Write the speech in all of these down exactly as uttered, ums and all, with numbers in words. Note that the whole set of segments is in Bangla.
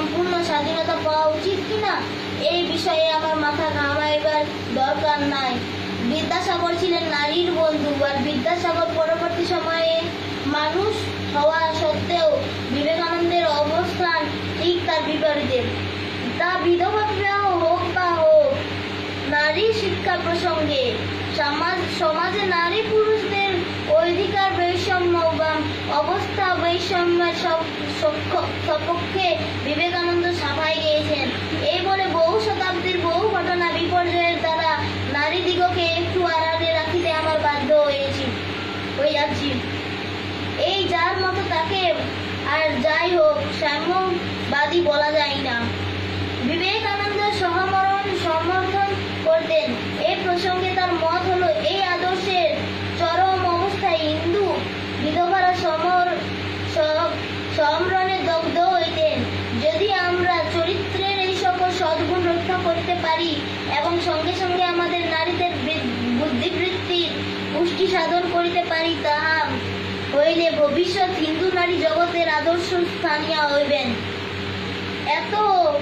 সম্পূর্ণ স্বাধীনতা পাওয়া উচিত কিনা এই বিষয়ে আমার মাথা ঘামাইবার দরকার নাই। বিদ্যাসাগর ছিলেন নারীর বন্ধু, আর বিদ্যাসাগর পরবর্তী সময়ে মানুষ হওয়া সত্ত্বেও বিবেকানন্দের অবস্থান ঠিক তার বিপরীতে। তা বিধবা বিবাহ হোক বা হোক, নারী শিক্ষা প্রসঙ্গে সমাজ সমাজে নারী পুরুষদের অধিকার বৈষম্য বা অবস্থা বৈষম্যের সপক্ষে বিবেকানন্দ সাফাই গেয়েছেন। এই বলে বহু শতাব্দীর বহু ঘটনা বিপর্যয়ের দ্বারা নারী দিগকে একটু আড়ালে রাখিতে আমার বাধ্য হয়েছি হইয়াছি। এই যার মতো তাকে আর যাই হোক সাম্যবাদী বলা যায় না। বিবেকানন্দ সহমরণ সমর্থন করতেন। এই প্রসঙ্গে তার মত হলো, এই আদর্শের চরম অবস্থায় হিন্দু বিধবারা সমর সমরণে দগ্ধ হইতেন। যদি আমরা চরিত্রের এই সকল সদ্গুণ রক্ষা করতে পারি এবং সঙ্গে সঙ্গে আমাদের নারীদের বুদ্ধিবৃত্তির পুষ্টি সাধন করিতে পারি, তাহা হইলে ভবিষ্যৎ হিন্দু নারী জগতের আদর্শ স্থানীয় হইবেন। এত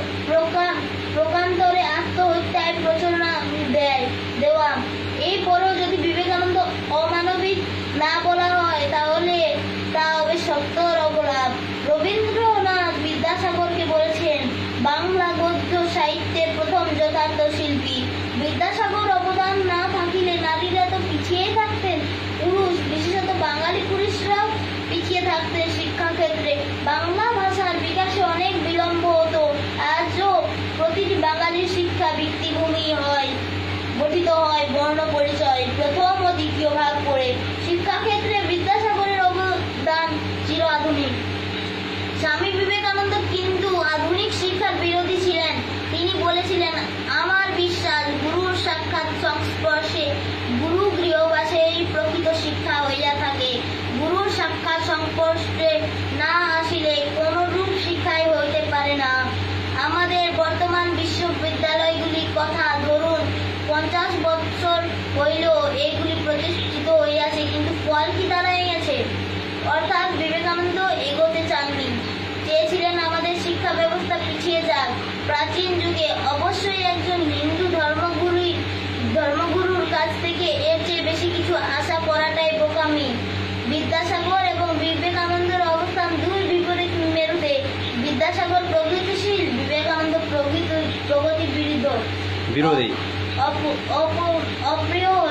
প্রকান্তরে আত্মহত্যায় প্রচলনা দেয় দেওয়া এই পরেও যদি বিবেকানন্দ অমানবিক না বলা হয়, তাহলে তা হবে সত্তর অপরাধ। রবীন্দ্রনাথ বিদ্যাসাগরকে বলেছেন বাংলা গদ্য সাহিত্যের প্রথম যথার্থ শিল্পী। বিদ্যাসাগর অবদান না থাকিলে নারীরা তো পিছিয়ে থাকতেন, পুরুষ বিশেষত বাঙালি পুরুষরাও পিছিয়ে থাকতেন শিক্ষাক্ষেত্রে। বাংলা ভাষার বিকাশে অনেক বিলম্ব হতো। আজও প্রতিটি বাঙালির শিক্ষা ভিত্তিভূমি হয় গঠিত হয় বর্ণ পরিচয় প্রথম ও দ্বিতীয় ভাগ করে। শিক্ষাক্ষেত্রে বিদ্যাসাগরের অবদান চির আধুনিক। স্বামী বিবেকানন্দ কিন্তু আধুনিক শিক্ষার বিরোধী ছিলেন। তিনি বলেছিলেন, আমার বিশ্বাস গুরুর সাক্ষাৎ সংস্পর্শে গুরু গৃহবাসেই প্রকৃত শিক্ষা হইয়া থাকে। গুরুর সাক্ষাৎ সংস্পর্শে না আসিলে কোন রূপ শিক্ষাই হইতে পারে না। আমাদের বর্তমান বিশ্ববিদ্যালয়গুলির কথা ধরুন, পঞ্চাশ বৎসর হইল এগুলি প্রতিষ্ঠিত হইয়াছে, কিন্তু ফল কি দাঁড়াইয়াছে? অর্থাৎ বিবেকানন্দ এগোতে চাননি, চেয়েছিলেন আমাদের শিক্ষা ব্যবস্থা পিছিয়ে যাক। প্রাচীন যুগে অবশ্যই একজন হিন্দু ধর্মগুরুই ধর্মগুরুর কাছ থেকে এর চেয়ে বেশি কিছু আশা করাটাই বোকামি। বিদ্যাসাগর এবং বিবেকানন্দের অবস্থান দুই বিপরীত মেরুতে। বিদ্যাসাগর প্রগতিশীল, বিবেকানন্দ প্রগতি প্রগতি বিরোধী বিরোধী অপ্রিয়